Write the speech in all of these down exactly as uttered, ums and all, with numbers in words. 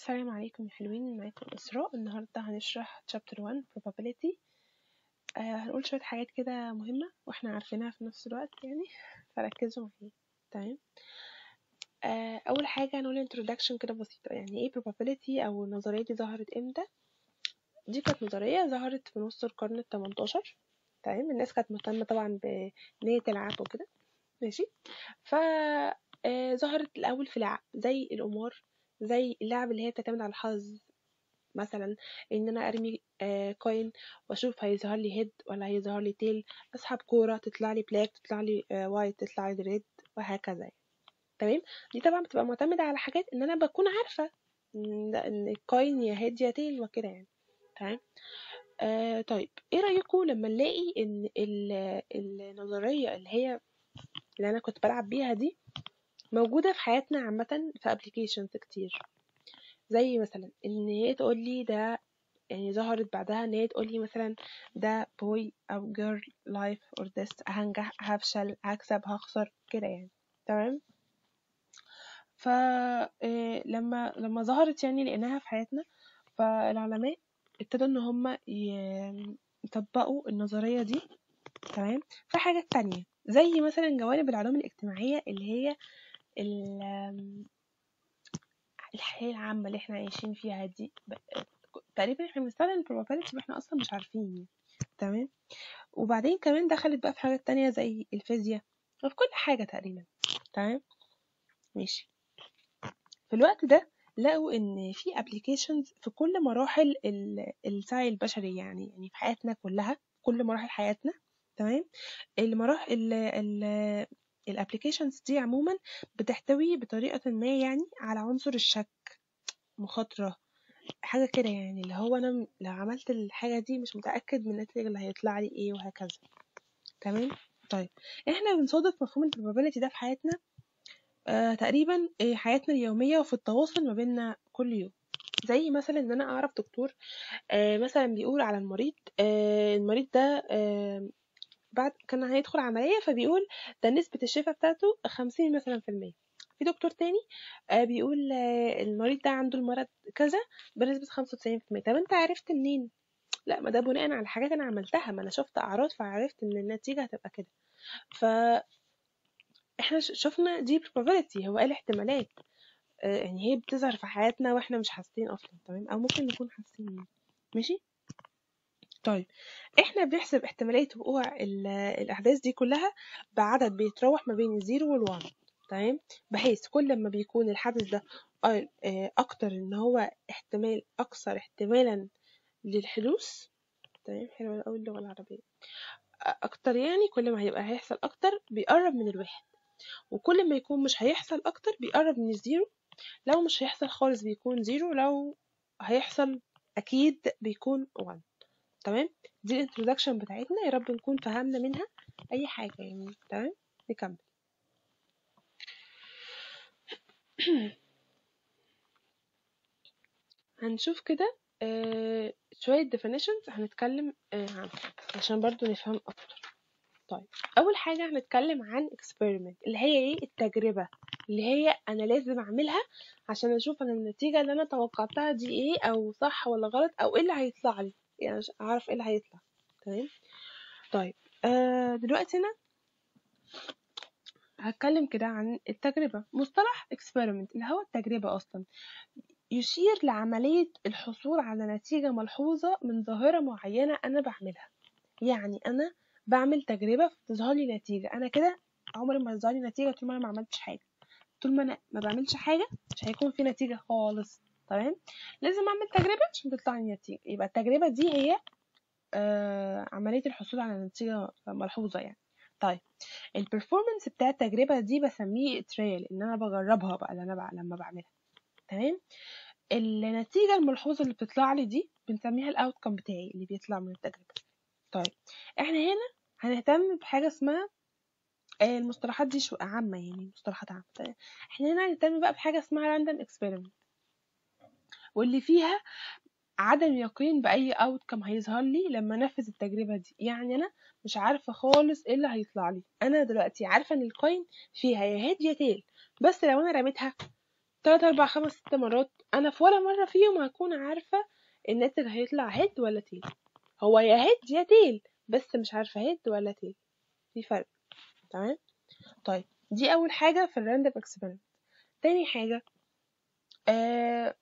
السلام عليكم يا حلوين، معاكم إسراء. النهاردة هنشرح chapter one probability. آه هنقول شوية حاجات كده مهمة واحنا عارفينها في نفس الوقت يعني فركزوا معايا. تمام. آه أول حاجة هنقول introduction كده بسيطة، يعني ايه probability أو النظرية دي ظهرت امتى. دي كانت نظرية ظهرت في نص القرن التمنتاشر. تمام. الناس كانت مهتمة طبعا بنية العاب وكده، ماشي. ف آه ظهرت الأول في لعب زي القمار، زي اللعب اللي هي بتعتمد على الحظ، مثلا ان انا ارمي آه كوين واشوف هيظهر لي هيد ولا هيظهر لي تيل، اسحب كوره تطلع لي بلاك، تطلع لي آه وايت، تطلع لي ريد، وهكذا يعني. تمام. دي طبعا بتبقى معتمده على حاجات ان انا بكون عارفه ان إن الكوين يا هيد يا تيل وكده يعني. تمام. آه طيب ايه رايكم لما نلاقي ان ال- النظريه اللي هي اللي انا كنت بلعب بيها دي موجوده في حياتنا عامه في ابلكيشنز كتير، زي مثلا ان هي تقول لي ده، يعني ظهرت بعدها ان هي تقولي مثلا ده بوي او جيرل لايف اور ديث، هنجح هفشل هكسب هخسر كده يعني. تمام. ف إيه، لما لما ظهرت يعني لقيناها في حياتنا، فالعلماء ابتدوا ان هم ي- يطبقوا النظرية دي. تمام. في حاجات تانية زي مثلا جوانب العلوم الاجتماعية اللي هي ال- الحياة العامة اللي احنا عايشين فيها دي. ب- تقريبا احنا بنستخدم probability واحنا اصلا مش عارفين. تمام. وبعدين كمان دخلت بقى في حاجات تانية زي الفيزياء وفي كل حاجة تقريبا. تمام. ماشي. في الوقت ده لقوا ان في applications في كل مراحل ال- السعي البشري، يعني يعني في حياتنا كلها، كل مراحل حياتنا. تمام. المراحل ال الابليكيشنز دي عموما بتحتوي بطريقة ما يعني على عنصر الشك، مخاطرة، حاجة كده يعني، اللي هو انا لو عملت الحاجة دي مش متأكد من النتيجة اللي هيطلع لي ايه وهكذا. تمام. طيب احنا بنصادف مفهوم البروبابيلتي ده في حياتنا آه تقريبا آه حياتنا اليومية وفي التواصل ما بيننا كل يوم. زي مثلا ان انا اعرف دكتور آه مثلا بيقول على المريض آه المريض ده آه بعد كان هيدخل عملية، فبيقول ده نسبة الشفاء بتاعته خمسين مثلا في المية. في دكتور تاني آه بيقول آه المريض ده عنده المرض كذا بنسبة خمسة وتسعين في المية. طب انت عرفت منين؟ لا، ما ده بناء على حاجات انا عملتها، ما انا شفت اعراض فعرفت ان النتيجة هتبقى كده. فاحنا شفنا دي probability، هو ايه الاحتمالات آه، يعني هي بتظهر في حياتنا واحنا مش حاسين اصلا. تمام. او ممكن نكون حاسين. ماشي. طيب احنا بنحسب احتمالية وقوع ال- الاحداث دي كلها بعدد بيتراوح ما بين الزيرو والوان. تمام. بحيث كل ما بيكون الحدث ده آه، آه، اكتر ان هو احتمال اكثر احتمالا للحدوث. تمام. حلوة قوي اللغة العربية. اكتر يعني كل ما هيبقى هيحصل اكتر بيقرب من الواحد، وكل ما يكون مش هيحصل اكتر بيقرب من الزيرو. لو مش هيحصل خالص بيكون زيرو، لو هيحصل اكيد بيكون واحد. تمام. دي الانترودكشن بتاعتنا، يا رب نكون فهمنا منها اي حاجه يعني. تمام. نكمل. هنشوف كده آه شويه definitions هنتكلم آه عنها عشان برضو نفهم اكتر. طيب اول حاجه هنتكلم عن experiment اللي هي ايه؟ التجربه، اللي هي انا لازم اعملها عشان اشوف انا النتيجه اللي انا توقعتها دي ايه، او صح ولا غلط، او ايه اللي هيطلع لي، يعني عشان اعرف ايه اللي هيطلع. تمام. طيب آه دلوقتي انا هتكلم كده عن التجربه. مصطلح experiment اللي هو التجربه اصلا يشير لعمليه الحصول على نتيجه ملحوظه من ظاهره معينه انا بعملها. يعني انا بعمل تجربه فتظهر لي نتيجه، انا كده عمري ما هتظهر لي نتيجه طول ما انا ما عملتش حاجه. طول ما انا ما بعملش حاجه مش هيكون في نتيجه خالص. تمام. لازم اعمل تجربه عشان تطلع لي نتيجه. يبقى التجربه دي هي آه عمليه الحصول على نتيجه ملحوظه يعني. طيب البرفورمانس بتاع التجربه دي بسميه تريل، ان انا بجربها بقى اللي انا بقى لما بعملها. تمام. النتيجه الملحوظه اللي بتطلع لي دي بنسميها الاوتكم بتاعي اللي بيطلع من التجربه. طيب احنا هنا هنهتم بحاجه اسمها آه، المصطلحات دي شو عامه، يعني مصطلحات عامه. طيب احنا هنا هنهتم بقى بحاجه اسمها راندوم اكسبيرمنت، واللي فيها عدم يقين باي اوتكم هيظهر لي لما انفذ التجربه دي. يعني انا مش عارفه خالص ايه اللي هيطلع لي. انا دلوقتي عارفه ان الكوين فيها يا هيد يا تيل، بس لو انا رميتها تلات اربع خمس ست مرات، انا في ولا مره فيهم هكون عارفه الناتج هيطلع هيد ولا تيل. هو يا هيد يا تيل، بس مش عارفه هيد ولا تيل، في فرق. تمام. طيب دي اول حاجه في الراندوم اكسبيرمنت. تاني حاجه آه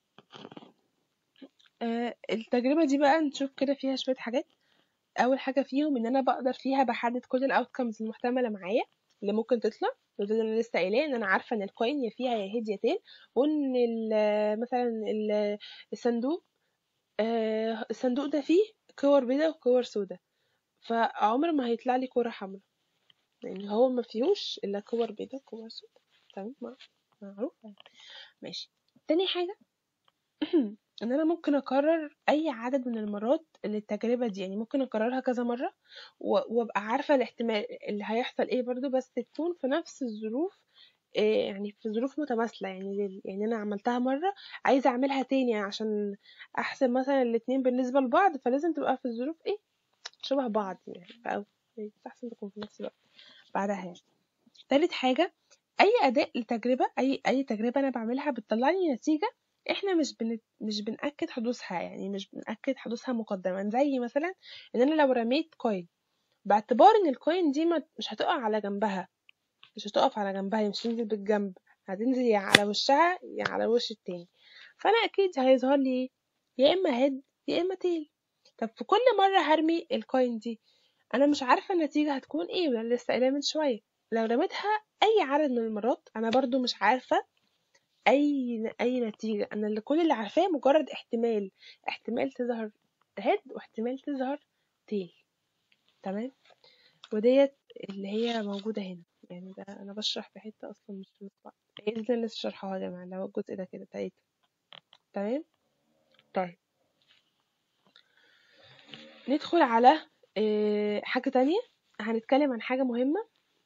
آه التجربه دي بقى نشوف كده فيها شويه حاجات. اول حاجه فيهم ان انا بقدر فيها بحدد كل الاوتكمز المحتمله معايا اللي ممكن تطلع، وده اللي انا لسه قايلاه، ان انا عارفه ان الكوين يا فيها يا هيد يا تيل، وان ال- مثلا ال- الصندوق آه الصندوق ده فيه كور بيضاء وكور سودا، فعمر ما هيطلع لي كوره حمراء، لان هو ما فيهوش الا كور بيضاء وكور سودا. تمام، معروف يعني. ماشي. تاني حاجه ان انا ممكن اكرر اي عدد من المرات للتجربه دي، يعني ممكن اكررها كذا مره و- وابقى عارفه الاحتمال اللي هيحصل ايه برضو، بس تكون في نفس الظروف. إيه يعني في ظروف متماثله، يعني لل- يعني انا عملتها مره، عايزه اعملها تاني عشان احسب مثلا الاتنين بالنسبه لبعض، فلازم تبقى في الظروف ايه شبه بعض يعني، فأو احسن تكون في نفس الوقت بعدها يعني. تالت حاجه، اي اداء لتجربه، اي اي تجربه انا بعملها بتطلع لي نتيجه احنا مش بن... مش بنأكد حدوثها، يعني مش بنأكد حدوثها مقدما. زي مثلا ان انا لو رميت كوين باعتبار ان الكوين دي ما... مش هتقع على جنبها، مش هتقف على جنبها، مش هتنزل بالجنب، هتنزل يا على وشها يا على الوش التاني، فانا اكيد هيظهر لي يا اما هيد يا اما تيل. طب في كل مره هرمي الكوين دي انا مش عارفه النتيجه هتكون ايه، ولا لسه قايلها من شويه. لو رميتها اي عدد من المرات انا برضو مش عارفه اي اي نتيجه، انا اللي كل اللي عارفاه مجرد احتمال، احتمال تظهر هيد واحتمال تظهر تيل. تمام. وديت اللي هي موجوده هنا، يعني ده انا بشرح في حته اصلا مش في نص. هي دي اللي أنا لسه شرحها يا جماعه، اللي هو الجزء ده كده تلاتة. تمام. طيب ندخل على آه، حاجه تانية. هنتكلم عن حاجه مهمه،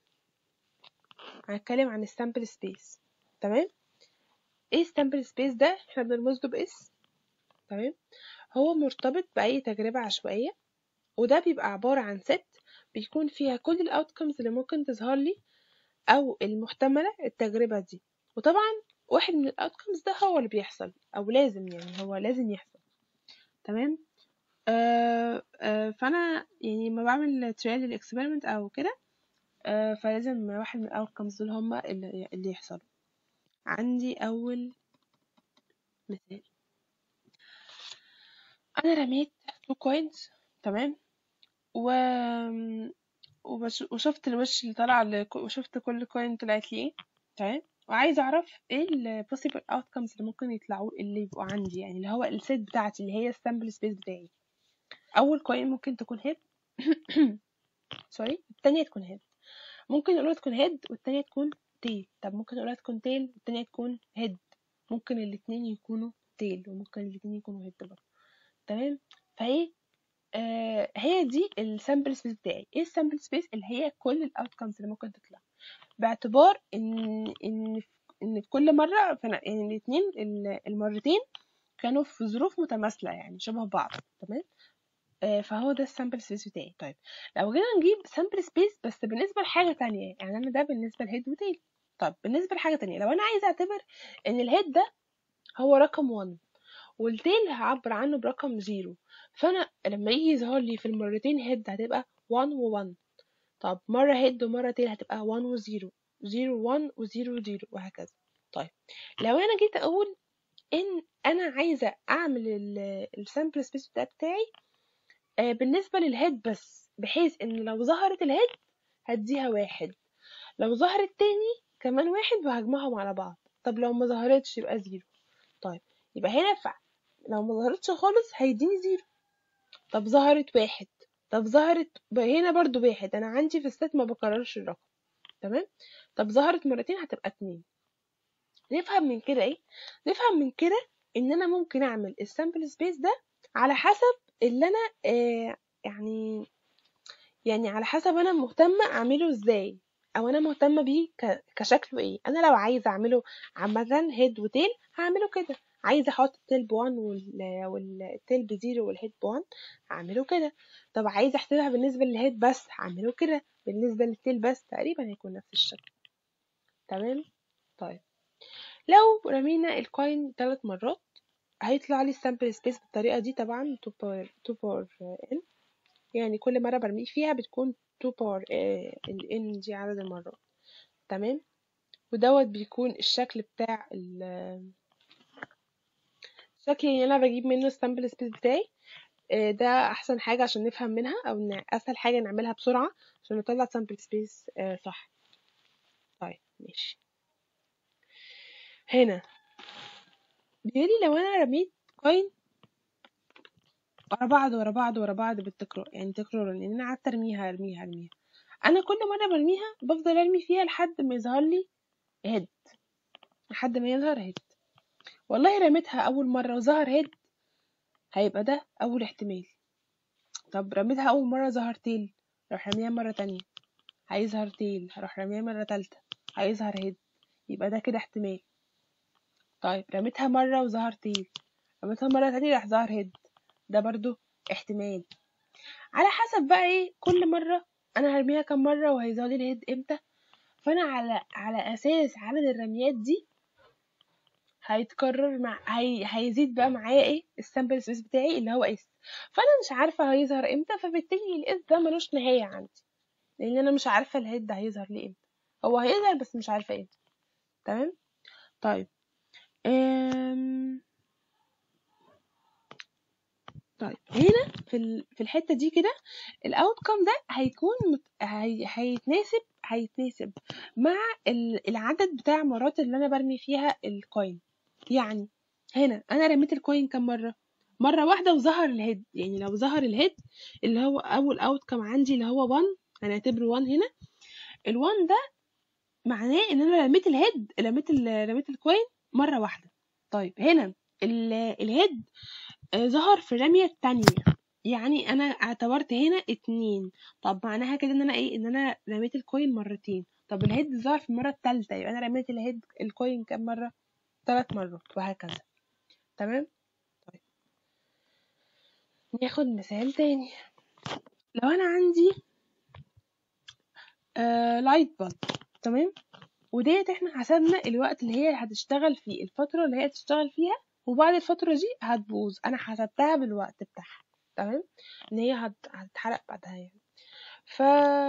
هنتكلم عن السامبل سبيس. تمام. ايه السامبل سبيس ده؟ احنا بنرمز له باس. تمام. هو مرتبط باي تجربه عشوائيه، وده بيبقى عباره عن ست بيكون فيها كل الاوتكمز اللي ممكن تظهر لي او المحتمله التجربه دي، وطبعا واحد من الاوتكمز ده هو اللي بيحصل، او لازم يعني هو لازم يحصل. تمام. آه آه فانا يعني لما بعمل تريال للاكسبيرمنت او كده، آه فلازم واحد من الاوتكمز دول هما اللي, اللي يحصلوا. عندي اول مثال، انا رميت تو كوينز. تمام. و وبش... وشفت الوش اللي طلع ل... وشفت كل كوين طلعت لي ايه. تمام. وعايزه اعرف ايه ال possible outcomes اللي ممكن يطلعوا اللي يبقوا عندي، يعني اللي هو السيت بتاعتي اللي هي السامبل سبيس بتاعي. اول كوين ممكن تكون هيد سوري، التانية تكون هيد. ممكن الاولى تكون هيد والتانية تكون تيل. طب ممكن الاولى تكون تيل والتانية تكون هيد. ممكن الاتنين يكونوا تيل وممكن الاتنين يكونوا هيد برضه. تمام. فهي آه هي دي السامبل سبيس بتاعي. ايه السامبل سبيس؟ اللي هي كل الاوتكمز اللي ممكن تطلع، باعتبار ان ان ان في كل مره فأنا يعني الاثنين المرتين كانوا في ظروف متماثله يعني شبه بعض. تمام. آه فهو ده السامبل سبيس بتاعي. طيب لو جينا نجيب سامبل سبيس بس بالنسبه لحاجه تانية، يعني انا ده بالنسبه لهيد وتيل. طب بالنسبه لحاجه تانية، لو انا عايزه اعتبر ان الهيد ده هو رقم واحد والتيل هعبر عنه برقم زيرو، فانا لما يجي يظهر لي في المرتين هيد هتبقى واحد و1. طب مرة هيد ومرة تيل هتبقى واحد و زيرو، زيرو واحد و زيرو زيرو وهكذا. طيب لو انا جيت اقول ان انا عايزة اعمل السامبل سبيس بتاعي آه بالنسبة للهيد بس، بحيث ان لو ظهرت الهيد هديها واحد، لو ظهرت تاني كمان واحد وهجمعهم على بعض. طب لو ما ظهرتش يبقى زيرو. طيب يبقى هنا فع لو ما ظهرتش خالص هيديني زيرو. طب ظهرت واحد، طب ظهرت هنا برضو واحد، انا عندي في الست ما بكررش الرقم. تمام. طب ظهرت مرتين هتبقى اتنين. نفهم من كده ايه؟ نفهم من كده ان انا ممكن اعمل السامبل سبيس ده على حسب اللي انا آه يعني يعني على حسب انا مهتمه اعمله ازاي، او انا مهتمه بيه ك- كشكله ايه. انا لو عايزه اعمله عامه هيد وتيل هعمله كده، عايزه احط التيل بوان وال- والتيل بزيرو والهيد بوان هعمله كده. طب عايزه احسبها بالنسبه للهيد بس هعمله كده، بالنسبه للتيل بس تقريبا هيكون نفس الشكل. تمام. طيب لو رمينا الكوين ثلاث مرات هيطلع لي السامبل سبيس بالطريقة دي طبعا two power two power n، يعني كل مرة برميه فيها بتكون two power ال n دي عدد المرات. تمام. ودوت بيكون الشكل بتاع الشكل اللي انا بجيب منه السامبل سبيس بتاعي. ده احسن حاجة عشان نفهم منها، او اسهل حاجة نعملها بسرعة عشان نطلع سامبل سبيس صح. طيب ماشي. هنا بيقولي لو انا رميت كوين ورا بعض ورا بعض ورا بعض بالتكرار، يعني تكرار ان انا قعدت ارميها ارميها ارميها، انا كل مره برميها بفضل ارمي فيها لحد ما يظهر لي هيد، لحد ما يظهر هيد. والله رميتها اول مره وظهر هيد، هيبقى ده اول احتمال. طب رميتها اول مره ظهر تيل، اروح رميها مره تانية هيظهر تيل، هروح رميها مره تالتة هيظهر هيد، يبقى ده كده احتمال. طيب رميتها مره وظهر تيل، رميتها مره تانية راح ظهر هيد، ده برضو احتمال. على حسب بقى ايه كل مره انا هرميها كم مره وهيظهر لي الهيد امتى، فانا على على اساس عدد الرميات دي هيتكرر مع هي... هيزيد بقى معايا ايه السامبل سبيس بتاعي اللي هو اس. فانا مش عارفه هيظهر امتى، فبالتالي الاس ده ملوش نهايه عندي، لان انا مش عارفه الهيد ده هيظهر لي امتى. هو هيظهر بس مش عارفه امتى. تمام. طيب أم... طيب هنا في ال... في الحته دي كده الاوتكم ده هيكون مت... هي... هيتناسب هيتناسب مع ال... العدد بتاع مرات اللي انا برمي فيها الكوين. يعني هنا انا رميت الكوين كم مره؟ مره واحده وظهر الهيد، يعني لو ظهر الهيد اللي هو اول اوتكم عندي اللي هو واحد، هنعتبره واحد هنا. ال1 ده معناه ان انا رميت الهيد رميت ال... رميت الكوين مره واحده. طيب هنا ال... الهيد آه، ظهر في الرمية التانية، يعني انا اعتبرت هنا اتنين. طب معناها كده ان انا ايه ان انا رميت الكوين مرتين. طب الهيد ظهر في المرة التالتة، يبقى انا رميت الهيد الكوين كام مرة؟ ثلاث مرات وهكذا. تمام. طيب ناخد مثال تاني. لو انا عندي آه لايت بلب، تمام، وديت احنا حسبنا الوقت اللي هي هتشتغل فيه، الفترة اللي هي هتشتغل فيها، وبعد الفترة دي هتبوظ، انا حسبتها بالوقت بتاعها. تمام. ان هي هت- هتتحرق بعدها يعني. ف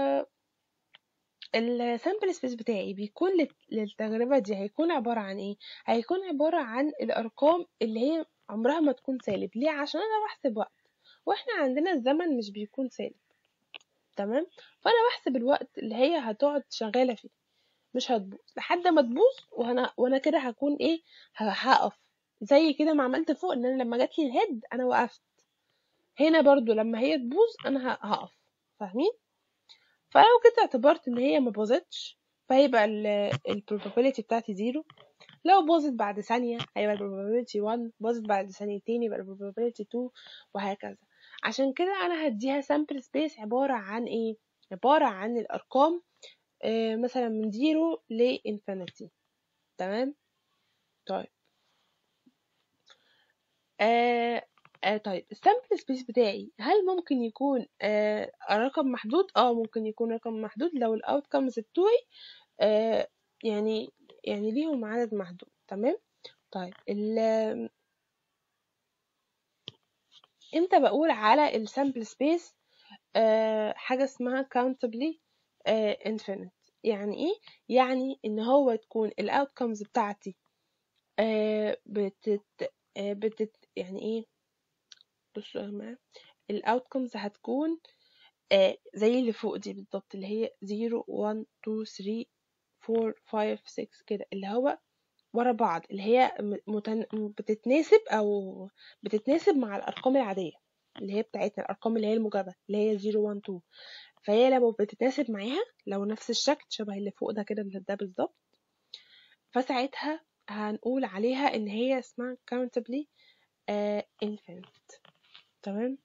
السامبل سبيس بتاعي بيكون لل- للتجربة دي هيكون عبارة عن ايه؟ هيكون عبارة عن الارقام اللي هي عمرها ما تكون سالب. ليه؟ عشان انا بحسب وقت، واحنا عندنا الزمن مش بيكون سالب. تمام. فانا بحسب الوقت اللي هي هتقعد شغالة فيه، مش هتبوظ لحد ما تبوظ، وانا وانا كده هكون ايه ه- هقف. زي كده ما عملت فوق ان انا لما جات لي الهيد انا وقفت، هنا برضو لما هي تبوظ انا ه- هقف. فاهمين؟ فلو كده اعتبرت ان هي ما باظتش فهيبقى ال probability بتاعتي زيرو. لو باظت بعد ثانية هيبقى ال probability واحد، باظت بعد ثانيتين يبقى ال probability اتنين، وهكذا. عشان كده انا هديها sample space عبارة عن ايه؟ عبارة عن الارقام آه مثلا من زيرو ل infinity. تمام. طيب آه آه طيب السامبل سبيس بتاعي هل ممكن يكون آه رقم محدود؟ اه ممكن يكون رقم محدود لو الاوتكمز بتوعي آه يعني يعني ليهم عدد محدود. تمام. طيب ال امتى بقول على السامبل سبيس آه حاجة اسمها countably آه infinite؟ يعني ايه؟ يعني ان هو تكون الاوتكمز بتاعتي آه بتت آه بتت يعني ايه؟ بصوا يا جماعة، الاوتكمز هتكون آه زي اللي فوق دي بالظبط، اللي هي زيرو واحد اتنين تلاتة اربعة خمسة ستة كده، اللي هو ورا بعض، اللي هي متن... بتتناسب او بتتناسب مع الارقام العاديه اللي هي بتاعتنا، الارقام اللي هي المجابه اللي هي صفر واحد اتنين. فهي لما بتتناسب معاها لو نفس الشكل شبه اللي فوق ده كده اللي ده بالظبط، فساعتها هنقول عليها ان هي اسمها countably uh, infinite. تمام.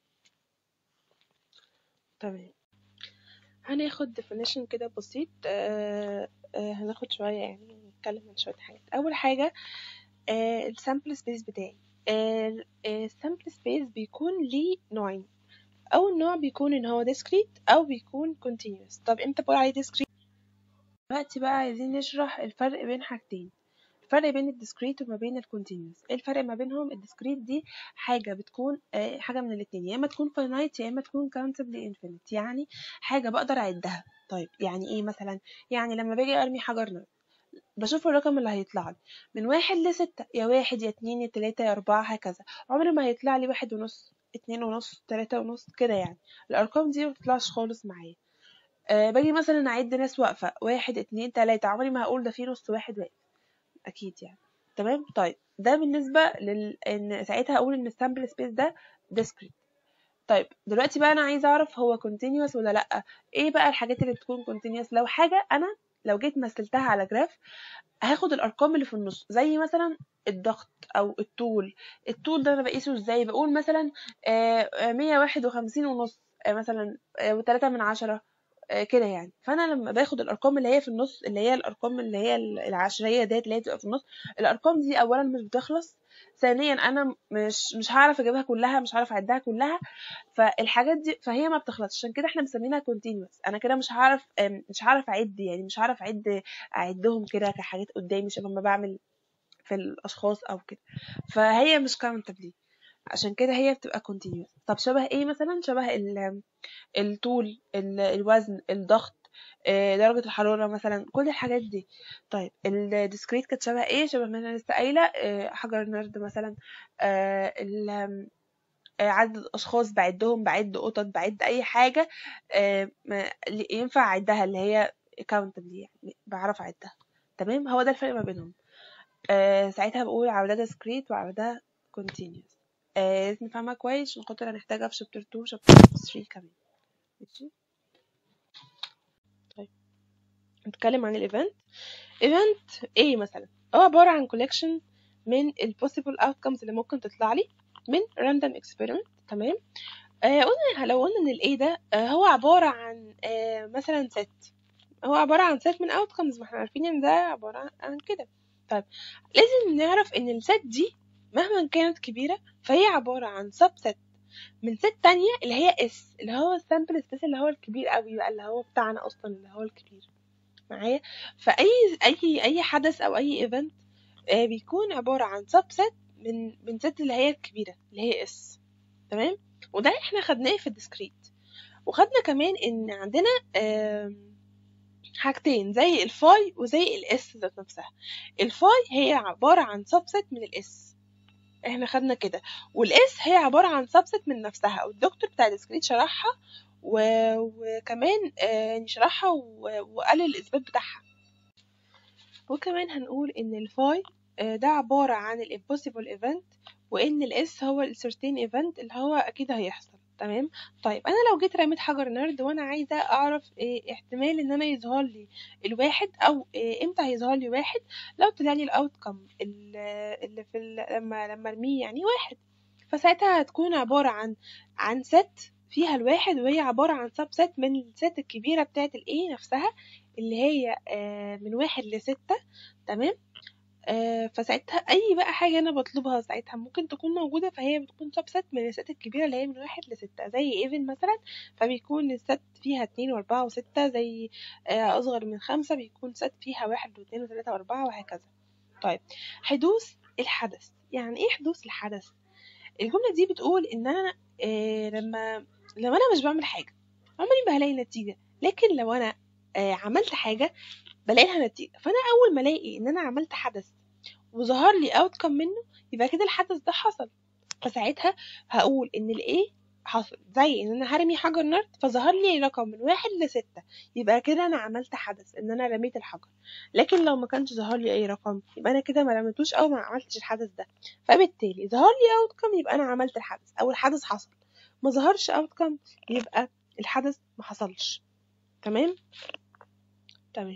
تمام. هناخد definition كده بسيط. آه آه هناخد شوية يعني نتكلم عن شوية حاجات. أول حاجة آه السامبل سبيس بتاعي. السامبل سبيس بيكون ليه نوعين. أول نوع بيكون إن هو discrete أو بيكون continuous. طب امتى بقول عليه discrete؟ دلوقتي بقى عايزين نشرح الفرق بين حاجتين. الفرق بين الديسكريت وما بين الكونتينيوس. ايه الفرق ما بينهم؟ الديسكريت دي حاجه بتكون آه حاجه من الاثنين، يا اما تكون فاينايت يا اما تكون كاونتبلي انفينيت، يعني حاجه بقدر اعدها. طيب يعني ايه مثلا؟ يعني لما باجي ارمي حجر نار بشوف الرقم اللي هيطلع لي من واحد لستة، يا واحد يا اتنين يا تلاتة يا اربعة هكذا. عمري ما هيطلع لي واحد ونص اتنين ونص تلاتة ونص كده، يعني الارقام دي ما بتطلعش خالص معايا. أه باجي مثلا اعد ناس واقفة واحد اتنين تلاتة، عمري ما هقول ده فيه نص واحد واقف اكيد يعني. تمام. طيب ده بالنسبة لل ان ساعتها اقول ان السامبل سبيس ده discrete. طيب دلوقتي بقى انا عايزه اعرف هو continuous ولا لا. ايه بقى الحاجات اللي بتكون continuous؟ لو حاجه انا لو جيت مثلتها على جراف هاخد الارقام اللي في النص، زي مثلا الضغط او الطول. الطول ده انا بقيسه ازاي؟ بقول مثلا مية واحد وخمسين ونص مثلا وتلاتة من عشرة كده يعني. فانا لما باخد الارقام اللي هي في النص، اللي هي الارقام اللي هي العشريه ديت اللي هي بتبقى في النص، الارقام دي اولا مش بتخلص، ثانيا انا مش مش هعرف اجيبها كلها، مش هعرف اعدها كلها. فالحاجات دي فهي ما بتخلصش، عشان كده احنا مسمينها continuous. انا كده مش هعرف مش هعرف اعد، يعني مش هعرف اعد اعدهم كده كحاجات قدامي شبه ما بعمل في الاشخاص او كده. فهي مش countable، عشان كده هي بتبقى continuous. طب شبه ايه مثلا؟ شبه الطول، الوزن، الضغط، درجة الحرارة مثلا، كل الحاجات دي. طيب الديسكريت كانت شبه ايه؟ شبه ما انا لسه قايله حجر نرد مثلا، عدد الاشخاص بعدهم، بعد قطط، بعد اي حاجه ينفع اعدها، اللي هي countable يعني بعرف اعدها. تمام. هو ده الفرق ما بينهم. ساعتها بقول على ده discrete وعلى ده continuous. لازم نفهمها كويس عشان خاطر هنحتاجها في شابتر اتنين وشابتر تلاتة كمان. ماشي. طيب نتكلم عن الايفنت. ايفنت ايه مثلا؟ هو عباره عن collection من ال possible outcomes اللي ممكن تطلع لي من random experiment. تمام. آه قلنا لو قلنا ان الايه ده آه هو عباره عن آه مثلا set، هو عباره عن set من outcomes، ما احنا عارفين ان ده عباره عن كده. طيب لازم نعرف ان الست دي مهما كانت كبيره فهي عباره عن subset من ست تانية اللي هي اس، اللي هو السامبل سبيس اللي هو الكبير قوي بقى، اللي هو بتاعنا اصلا اللي هو الكبير معايا. فاي اي اي حدث او اي ايفنت آه بيكون عباره عن subset من من ست اللي هي الكبيره اللي هي اس. تمام. وده احنا خدناه في الديسكريت. وخدنا كمان ان عندنا حاجتين زي الفاي وزي الاس ذات نفسها. الفاي هي عبارة عن سبست من الاس، احنا خدنا كده. والاس هي عبارة عن سبست من نفسها، والدكتور بتاع الديسكريت شرحها و... وكمان يعني شرحها و... وقال الاثبات بتاعها. وكمان هنقول ان الفاي ده عبارة عن الامبوسيبل ايفنت، وان الاس هو السيرتين ايفنت اللي هو اكيد هيحصل. تمام. طيب انا لو جيت رميت حجر نرد وانا عايزه اعرف إيه احتمال ان انا يظهر لي الواحد، او إيه امتى هيظهر لي واحد، لو طلع لي الاوتكم اللي في لما لما ارميه يعني واحد، فساعتها هتكون عباره عن عن ست فيها الواحد، وهي عباره عن سب ست من الست الكبيره بتاعت الايه نفسها اللي هي آه من واحد لستة. تمام. آه فساعتها اي بقى حاجه انا بطلبها ساعتها ممكن تكون موجوده، فهي بتكون سبست من الست الكبيره اللي هي من واحد لستة. زي ايفن مثلا فبيكون الست فيها اتنين واربعة وستة، زي آه اصغر من خمسة بيكون ست فيها واحد واثنين وثلاثة واربعة وهكذا. طيب حدوث الحدث. يعني ايه حدوث الحدث؟ الجمله دي بتقول ان انا آه لما لما انا مش بعمل حاجه عمري ما هلاقي نتيجه، لكن لو انا آه عملت حاجه بلاقي لها نتيجه. فانا اول ما الاقي ان انا عملت حدث وظهر لي اوتكم منه يبقى كده الحدث ده حصل، فساعتها هقول ان الايه حصل. زي ان انا هرمي حجر نرد فظهر لي رقم من واحد لستة، يبقى كده انا عملت حدث ان انا رميت الحجر. لكن لو ما كانش ظهر لي اي رقم يبقى انا كده ما رميتوش او ما عملتش الحدث ده. فبالتالي ظهر لي اوتكم يبقى انا عملت الحدث او الحدث حصل، ما ظهرش اوتكم يبقى الحدث ما حصلش. تمام. تمام.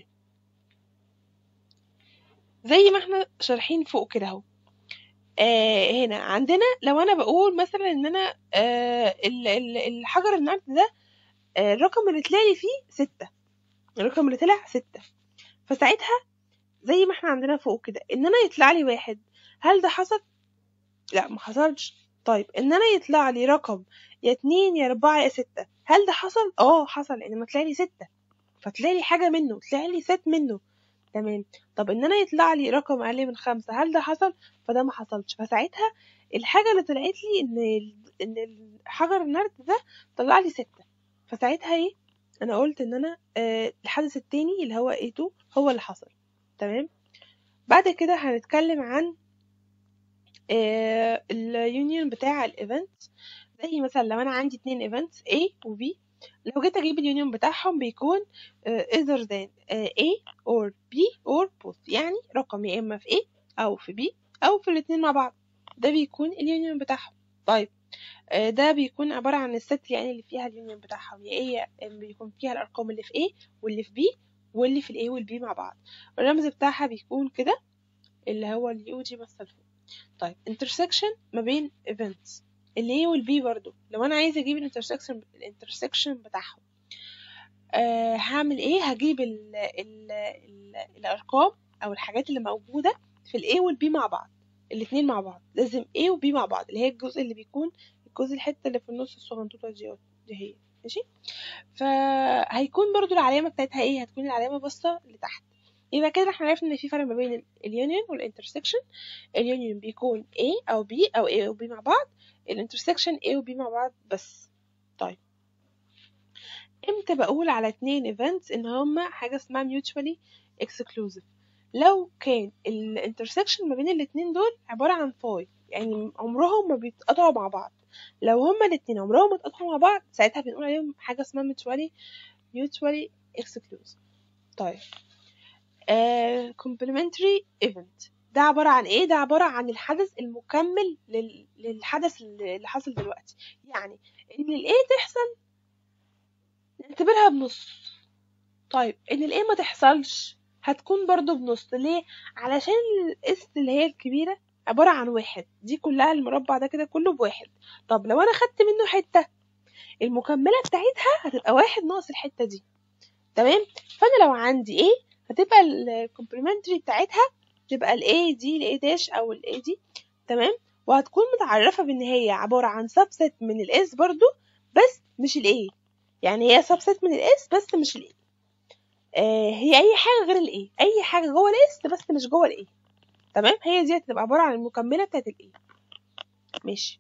زي ما احنا شارحين فوق كده اهو. آه هنا عندنا لو انا بقول مثلا ان انا آه الحجر النرد ده آه الرقم اللي طلع لي فيه ستة، الرقم اللي طلع ستة، فساعتها زي ما احنا عندنا فوق كده ان انا يطلع لي واحد، هل ده حصل؟ لا ما حصلش. طيب ان انا يطلع لي رقم يا اتنين يا اربعة يا ستة، هل ده حصل؟ اه حصل، لان ما طلع لي ستة فطلع لي حاجة منه، طلع لي ست منه. تمام. طب ان انا يطلع لي رقم اقل من خمسة، هل ده حصل؟ فده ما حصلش. فساعتها الحاجه اللي طلعت لي ان ان الحجر النرد ده طلع لي ستة. فساعتها ايه، انا قلت ان انا آه الحدث التاني اللي هو إيه تو هو اللي حصل. تمام. بعد كده هنتكلم عن آه اليونيون بتاع الايفنت. زي مثلا لو انا عندي اتنين ايفنتس A و B، لو جيت اجيب اليونيون بتاعهم بيكون uh, either than uh, A or B or both، يعني رقم يا اما في A او في B او في الاتنين مع بعض، ده بيكون اليونيون بتاعهم. طيب uh, ده بيكون عبارة عن الست يعني اللي فيها اليونيون بتاعهم، يا هي بيكون فيها الارقام اللي في A واللي في B واللي في ال A وال B مع بعض. الرمز بتاعها بيكون كده اللي هو اليو دي مثل فوق. طيب intersection ما بين events ال A وال B برضو، لو انا عايزه اجيب الانترسكشن الانترسكشن بتاعهم أه هعمل ايه؟ هجيب ال ال ال الارقام او الحاجات اللي موجوده في ال A وال B مع بعض، الاثنين مع بعض. لازم A و B مع بعض، اللي هي الجزء اللي بيكون الجزء الحته اللي في النص الصغنطوطه دي دي هي ماشي. فهيكون برضو العلامه بتاعتها ايه؟ هتكون العلامه باصه لتحت. يبقى كده احنا عرفنا ان في فرق ما بين اليونيون والانترسكشن. اليونيون بيكون A او B او A و B مع بعض، الانترسكشن A و B مع بعض بس. طيب امتى بقول على اتنين events ان هما حاجة اسمها mutually exclusive؟ لو كان الانترسكشن ما بين الاتنين دول عبارة عن فاي، يعني عمرهم ما بيتقطعوا مع بعض. لو هما الاتنين عمرهم ما اتقطعوا مع بعض، ساعتها بنقول عليهم حاجة اسمها mutually mutually exclusive. طيب آه complementary event ده عبارة عن ايه؟ ده عبارة عن الحدث المكمل لل... للحدث اللي حصل دلوقتي. يعني ان الايه تحصل نعتبرها بنص. طيب ان الايه ما تحصلش هتكون برضو بنص. ليه؟ علشان الاس اللي هي الكبيرة عبارة عن واحد، دي كلها المربع ده كده كله بواحد. طب لو انا خدت منه حتة، المكملة بتاعتها هتبقى واحد ناقص الحتة دي. تمام. فانا لو عندي ايه هتبقى الكومبلمنتري بتاعتها تبقى الاي دي الاي داش او الاي دي. تمام. وهتكون متعرفه بان هي عباره عن سبست من الاس برضو بس مش الاي، يعني هي سبست من الاس بس مش الاي. آه هي اي حاجه غير الاي، اي حاجه جوه الاس بس مش جوه الاي. تمام. هي دي هتبقى عباره عن المكمله بتاعت الاي. ماشي.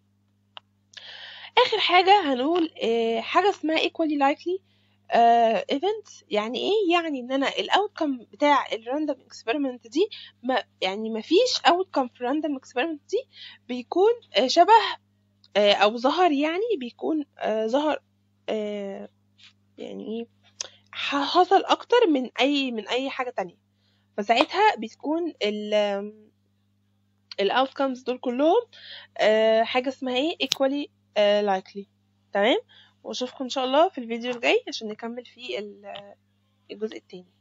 اخر حاجه هنقول آه حاجه اسمها equally likely ايفنت. uh, يعني ايه؟ يعني ان انا الاوتكم بتاع الراندوم اكسبيرمنت دي ما يعني ما فيش اوتكم في الراندوم اكسبيرمنت دي بيكون uh, شبه uh, او ظهر، يعني بيكون uh, ظهر uh, يعني ايه حصل اكتر من اي من اي حاجه تانية. فساعتها بتكون ال الاوتكمز دول كلهم uh, حاجه اسمها ايه equally uh, likely. تمام. واشوفكم ان شاء الله في الفيديو الجاي عشان نكمل فيه الجزء التاني.